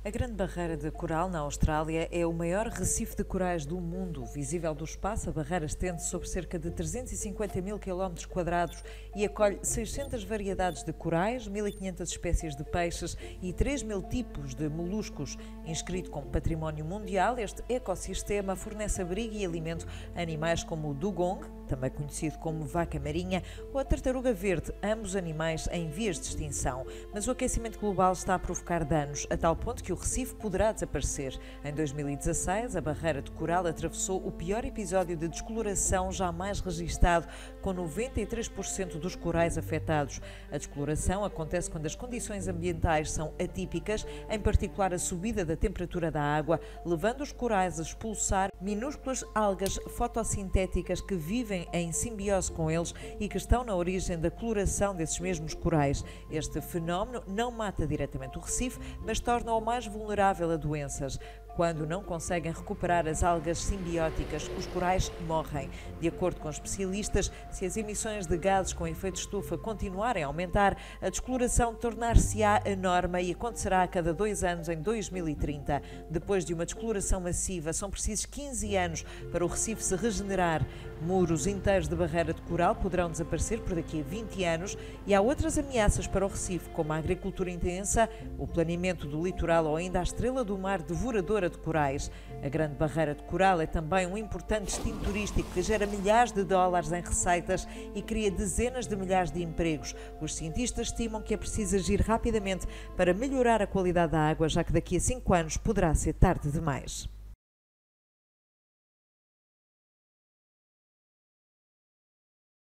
A Grande Barreira de Coral, na Austrália, é o maior recife de corais do mundo. Visível do espaço, a barreira estende-se sobre cerca de 350 mil km² e acolhe 600 variedades de corais, 1.500 espécies de peixes e 3.000 tipos de moluscos. Inscrito como património mundial, este ecossistema fornece abrigo e alimento a animais como o dugong, também conhecido como vaca marinha, ou a tartaruga verde, ambos animais em vias de extinção. Mas o aquecimento global está a provocar danos, a tal ponto que o recife poderá desaparecer. Em 2016, a barreira de coral atravessou o pior episódio de descoloração jamais registado, com 93% dos corais afetados. A descoloração acontece quando as condições ambientais são atípicas, em particular a subida da temperatura da água, levando os corais a expulsar minúsculas algas fotossintéticas que vivem em simbiose com eles e que estão na origem da coloração desses mesmos corais. Este fenómeno não mata diretamente o recife, mas torna-o mais vulnerável a doenças. Quando não conseguem recuperar as algas simbióticas, os corais morrem. De acordo com especialistas, se as emissões de gases com efeito estufa continuarem a aumentar, a descoloração tornar-se-á a norma e acontecerá a cada 2 anos em 2030. Depois de uma descoloração massiva, são precisos 15 anos para o recife se regenerar. Muros inteiros de barreira de coral poderão desaparecer por daqui a 20 anos e há outras ameaças para o recife, como a agricultura intensa, o planeamento do litoral ou ainda a estrela do mar devoradora de corais. A Grande Barreira de Coral é também um importante destino turístico que gera milhares de dólares em receitas e cria dezenas de milhares de empregos. Os cientistas estimam que é preciso agir rapidamente para melhorar a qualidade da água, já que daqui a 5 anos poderá ser tarde demais.